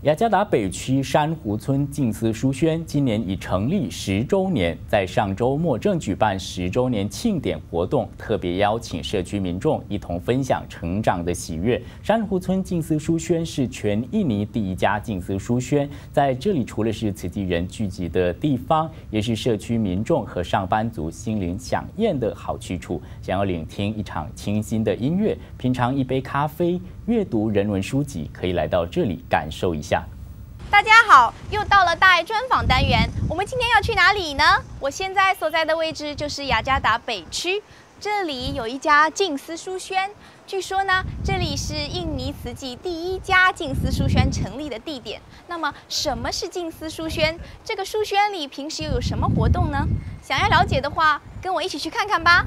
雅加达北区珊瑚村静思书轩今年已成立10周年，在上周末正举办10周年庆典活动，特别邀请社区民众一同分享成长的喜悦。珊瑚村静思书轩是全印尼第一家静思书轩，在这里除了是慈济人聚集的地方，也是社区民众和上班族心灵飨宴的好去处。想要聆听一场清新的音乐，品尝一杯咖啡，阅读人文书籍，可以来到这里感受一下。 大家好，又到了大爱专访单元。我们今天要去哪里呢？我现在所在的位置就是雅加达北区，这里有一家静思书轩。据说呢，这里是印尼慈济第一家静思书轩成立的地点。那么，什么是静思书轩？这个书轩里平时又有什么活动呢？想要了解的话，跟我一起去看看吧。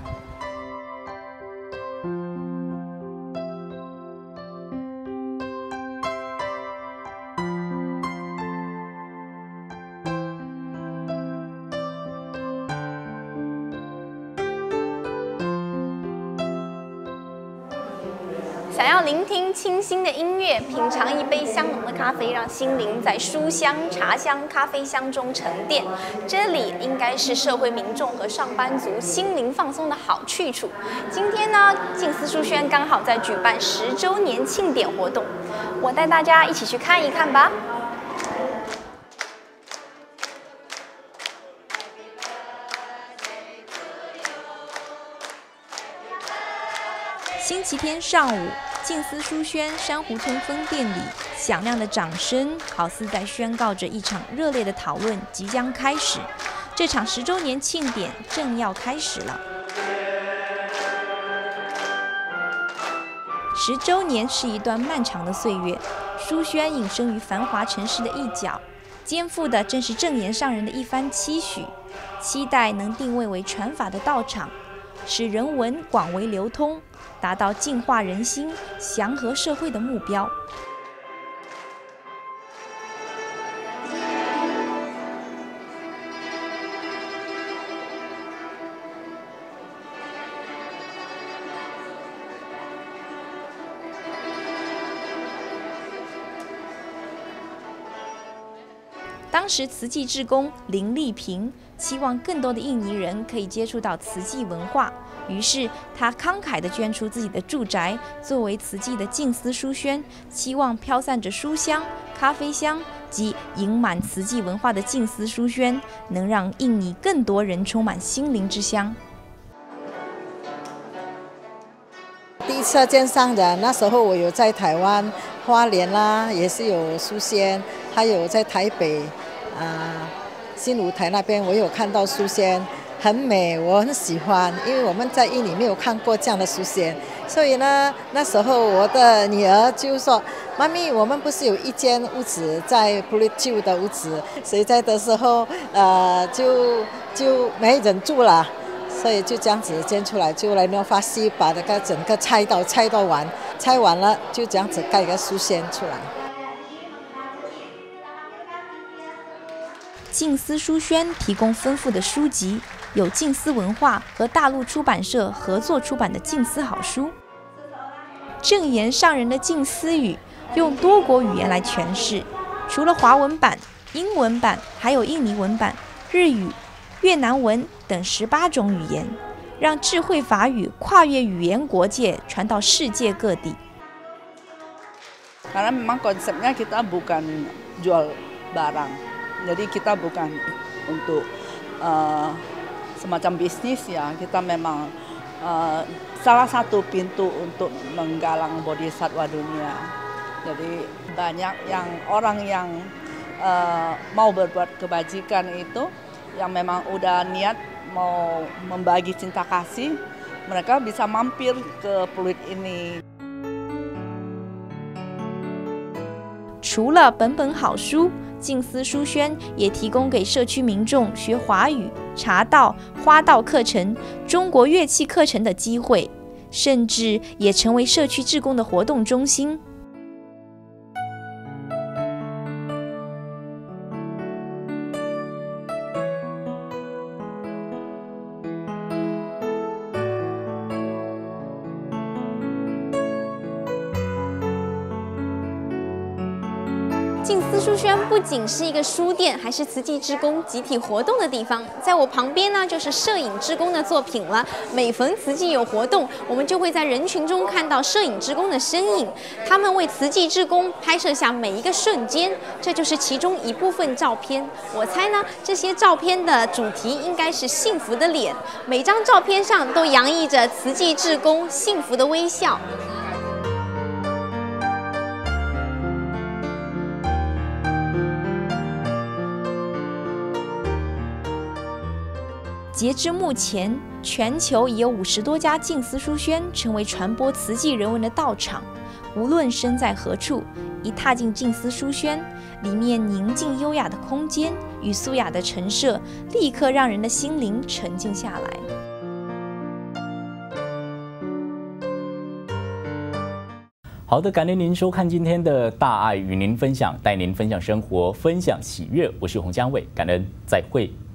想要聆听清新的音乐，品尝一杯香浓的咖啡，让心灵在书香、茶香、咖啡香中沉淀。这里应该是社会民众和上班族心灵放松的好去处。今天呢，静思书轩刚好在举办10周年庆典活动，我带大家一起去看一看吧。 星期天上午，静思书轩珊瑚村分店里，响亮的掌声好似在宣告着一场热烈的讨论即将开始。这场10周年庆典正要开始了。10周年是一段漫长的岁月，书轩隐身于繁华城市的一角，肩负的正是正言上人的一番期许，期待能定位为传法的道场，使人文广为流通，达到净化人心、祥和社会的目标。当时慈济志工林丽萍期望更多的印尼人可以接触到慈济文化，于是他慷慨地捐出自己的住宅作为慈济的静思书轩，期望飘散着书香、咖啡香及盈满慈济文化的静思书轩能让印尼更多人充满心灵之香。 第一次见上的那时候，我有在台湾花莲啦，也是有书轩，还有在台北新舞台那边我有看到书轩，很美，我很喜欢，因为我们在印尼没有看过这样的书轩，所以呢，那时候我的女儿就说：“妈咪，我们不是有一间屋子在普利旧的屋子，所以在的时候就没人住了。”所以就这样子建出来，就来弄发西把那个整个拆到完，拆完了就这样子盖一个书轩出来。 静思书轩提供丰富的书籍，有静思文化和大陆出版社合作出版的静思好书。正言上人的静思语用多国语言来诠释，除了华文版、英文版，还有印尼文版、日语、越南文等18种语言，让智慧法语跨越语言国界，传到世界各地。 Karena memang konsepnya kita bukan jual barang, jadi kita bukan untuk semacam bisnis ya. Kita memang salah satu pintu untuk menggalang bodhisattva dunia. Jadi banyak orang yang mau berbuat kebajikan itu.Yang memang udah niat mau membagi cinta kasih, mereka bisa mampir ke Pluit ini. 除了本本好书，静思书轩也提供给社区民众学华语、茶道、花道课程、中国乐器课程的机会，甚至也成为社区志工的活动中心。 静思书轩不仅是一个书店，还是慈济志工集体活动的地方。在我旁边呢，就是摄影志工的作品了。每逢慈济有活动，我们就会在人群中看到摄影志工的身影。他们为慈济志工拍摄下每一个瞬间，这就是其中一部分照片。我猜呢，这些照片的主题应该是幸福的脸，每张照片上都洋溢着慈济志工幸福的微笑。 截至目前，全球已有50多家静思书轩成为传播慈济人文的道场。无论身在何处，一踏进静思书轩，里面宁静优雅的空间与素雅的陈设，立刻让人的心灵沉静下来。 好的，感谢您收看今天的大爱与您分享，带您分享生活，分享喜悦。我是洪江伟，感恩，再会。